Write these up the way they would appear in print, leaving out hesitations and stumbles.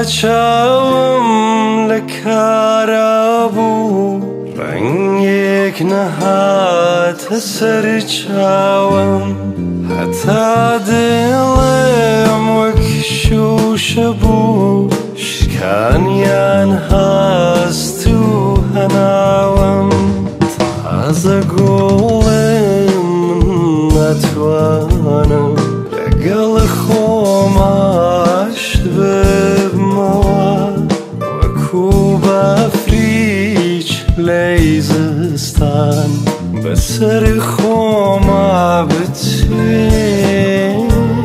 چاوم لکارابو رنگیک نهات سر چاوم حتا دلم وەک شوشە بوو شکانیان هەست و هەناوم تازە گوڵم نەتوانم لەگەڵ خۆماشت ببمەوە وەکوو بەفریچ لەی زستان بەسەر خۆما بچێمەوە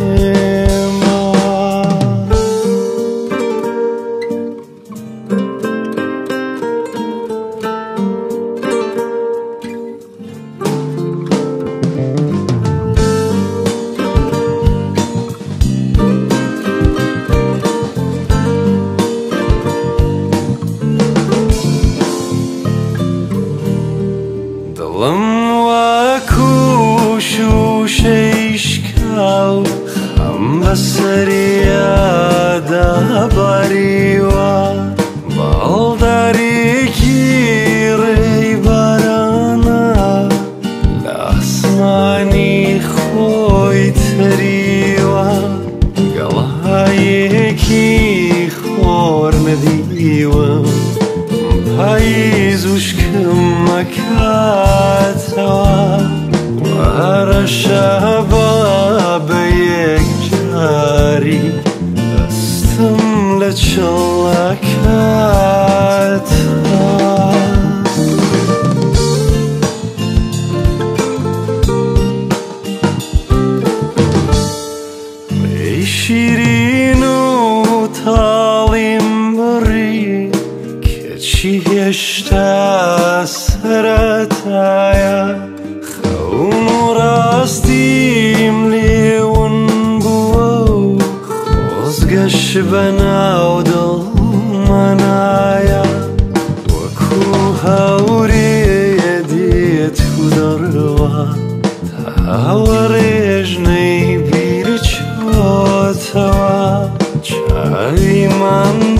دڵم وەکوو شوشەی شکاو خەم بەسەریا داباریوە باڵدارێکی ڕێی بارانە لە ئاسمانی خۆی تەریوە گەڵایەکی خۆر نەدیوە پاییز وشکم مەکاتەوە وارە شەبە بە یەکجاری دەستم لە چڵەکاتەوە ئەی شیرین و تاڵیم بڕی چی هێشتا سەرەتایە خەون و ڕاستیم لێون بووە و خۆزگەش بەناو دڵمەنایە وەکوو هەورێ دێت و دەڕوا تاوەڕێژنەی بیر چۆتەوە چاویمان